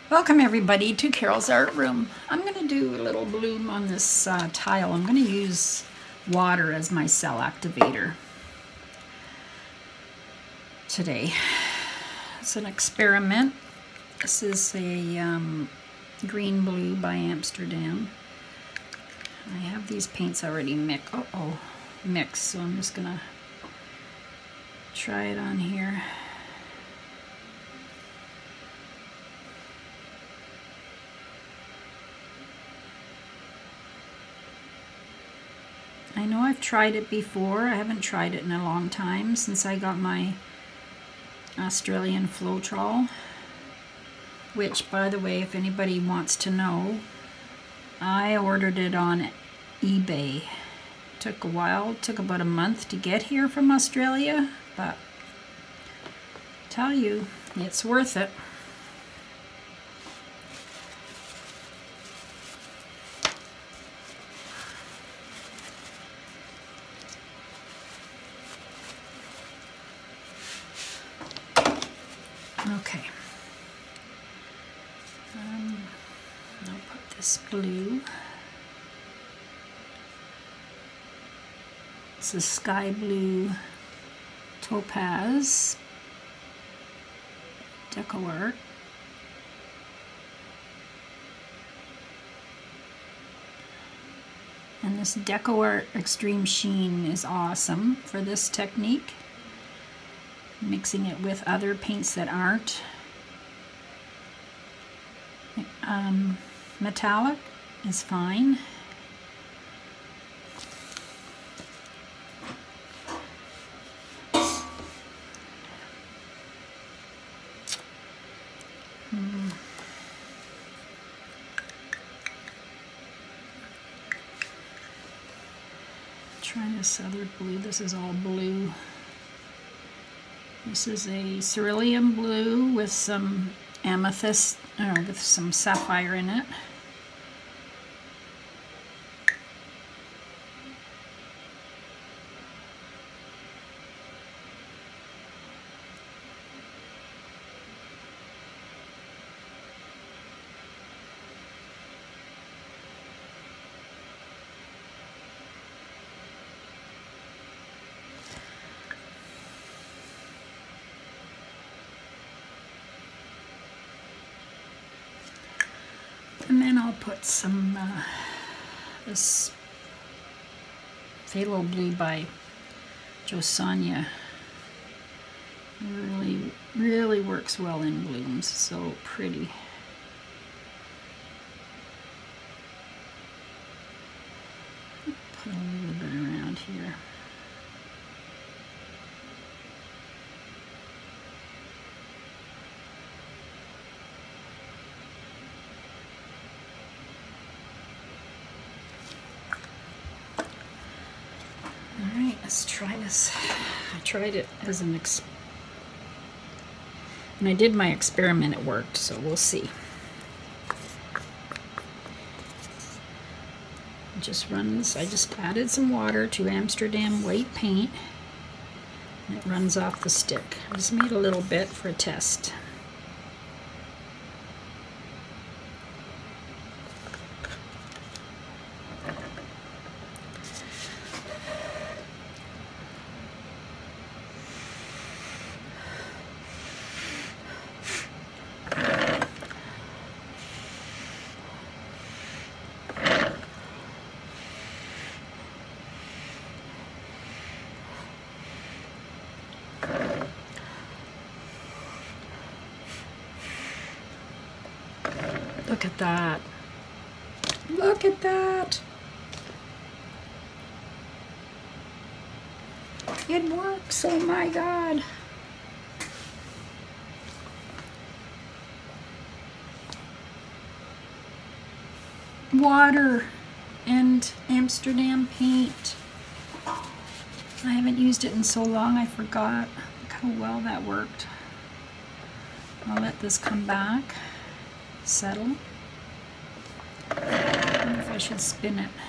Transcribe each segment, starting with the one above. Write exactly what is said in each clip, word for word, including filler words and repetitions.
Welcome everybody to Carole's Art Room. I'm going to do a little bloom on this uh, tile. I'm going to use water as my cell activator today. It's an experiment. This is a um, green blue by Amsterdam. I have these paints already mix uh oh, mixed, so I'm just going to try it on here. I know I've tried it before. I haven't tried it in a long time since I got my Australian Floetrol, which, by the way, if anybody wants to know, I ordered it on eBay. It took a while. It took about a month to get here from Australia, but I tell you, it's worth it. Okay, um, I'll put this blue. It's a sky blue topaz deco art. And this deco art extreme sheen is awesome for this technique. Mixing it with other paints that aren't um, metallic is fine. Hmm. Try this other blue. This is all blue. This is a cerulean blue with some amethyst, or with some sapphire in it. And then I'll put some, uh, this phthalo blue by JoSonja. Really, really works well in blooms. So pretty. Put a little bit around here. Let's try this. I tried it as an ex and I did my experiment, it worked, so we'll see. It just runs, I just added some water to Amsterdam white paint and it runs off the stick. I just made a little bit for a test. Look at that. Look at that. It works. Oh my God. Water and Amsterdam paint. I haven't used it in so long I forgot. Look how well that worked. I'll let this come back. Settle. I wonder if I should spin it.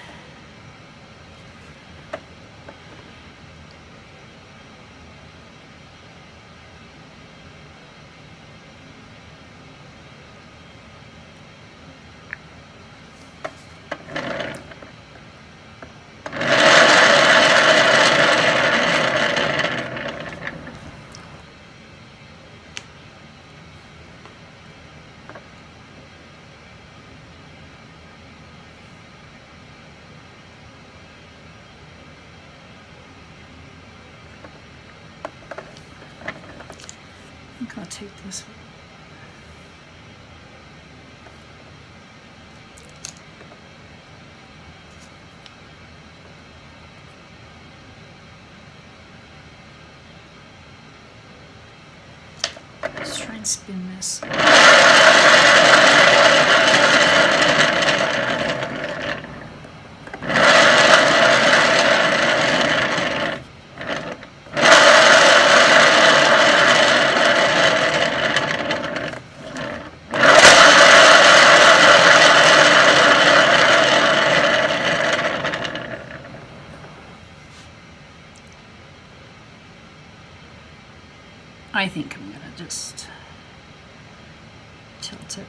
I'll take this one. Let's try and spin this. I think I'm gonna just tilt it.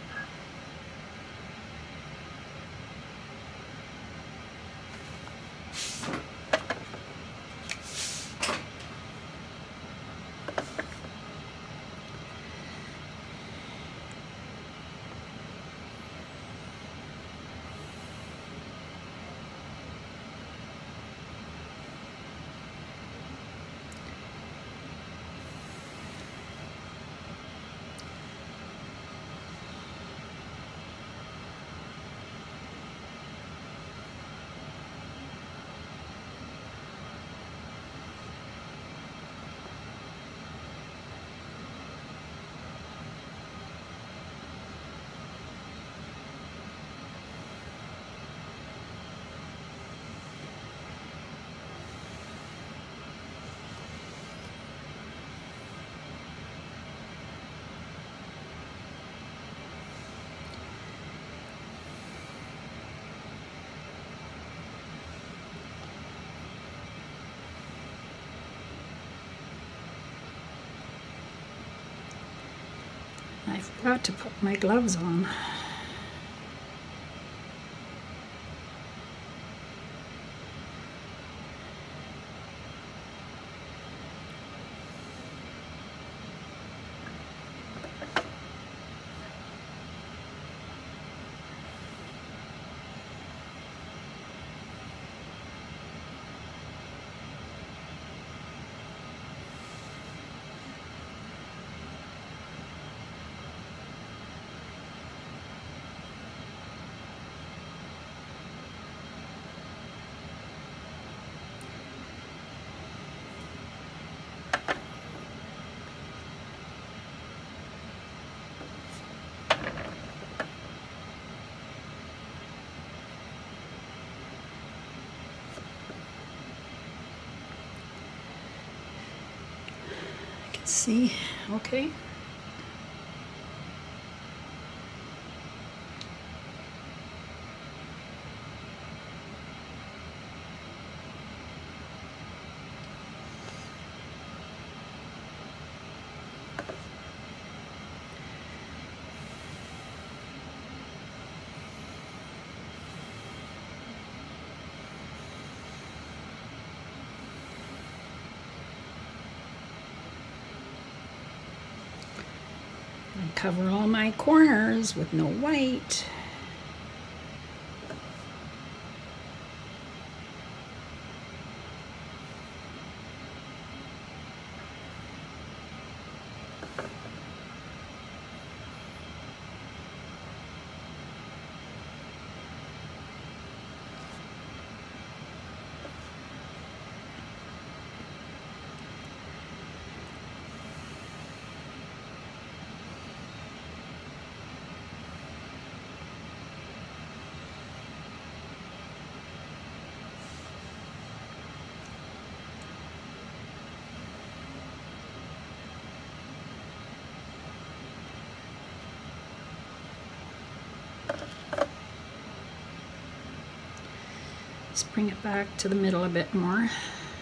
I forgot to put my gloves on. See, okay. Cover all my corners with no white. Let's bring it back to the middle a bit more.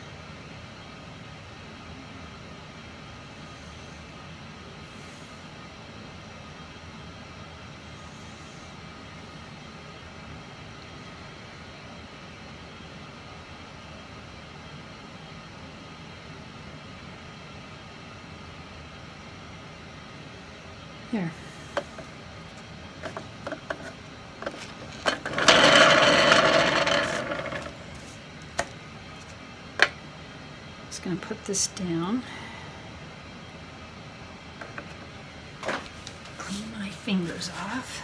There. Just going to put this down. colors off.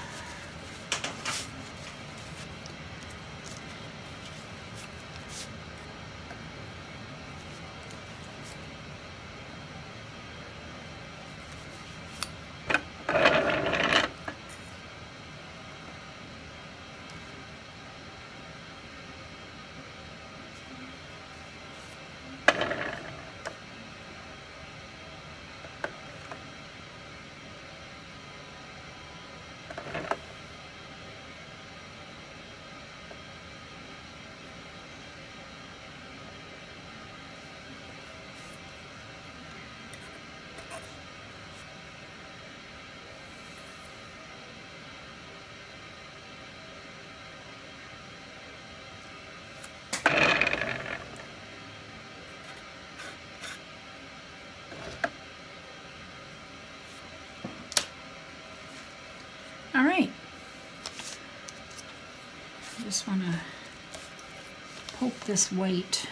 All right, I just want to poke this white.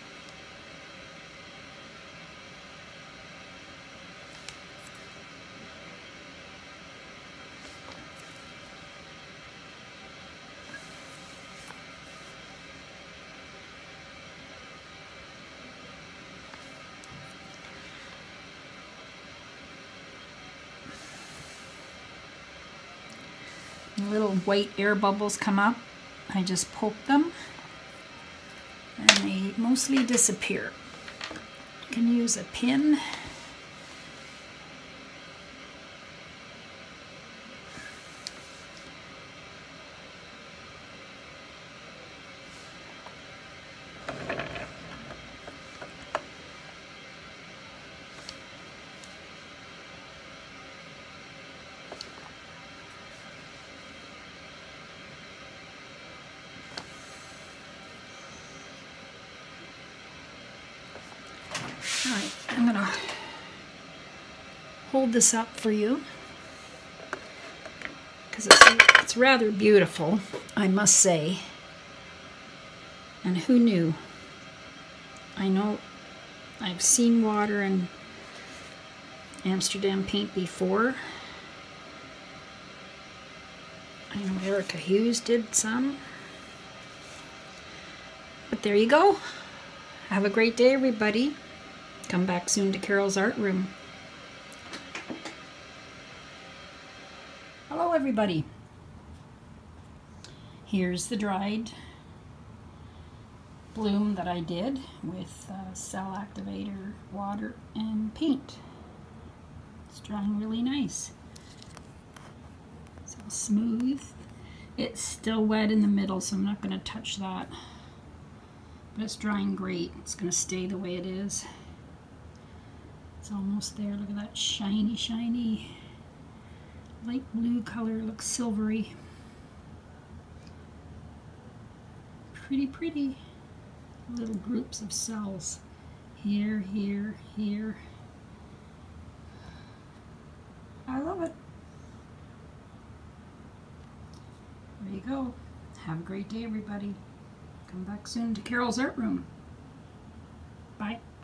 Little white air bubbles come up. I just poke them and they mostly disappear. You can use a pin. All right, I'm gonna hold this up for you because it's, it's rather beautiful, I must say. And who knew? I know I've seen water and Amsterdam paint before. I know Erica Hughes did some. But there you go. Have a great day, everybody. Come back soon to Carole's Art Room. Hello, everybody. Here's the dried bloom that I did with uh, Cell Activator, water, and paint. It's drying really nice. It's all smooth. It's still wet in the middle, so I'm not going to touch that. But it's drying great. It's going to stay the way it is. It's almost there. Look at that shiny, shiny light blue color. It looks silvery. Pretty, pretty. Little groups of cells. Here, here, here. I love it. There you go. Have a great day, everybody. Come back soon to Carole's Art Room. Bye.